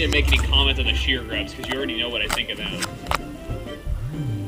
need to make any comment on the shear grubs because you already know what I think of them.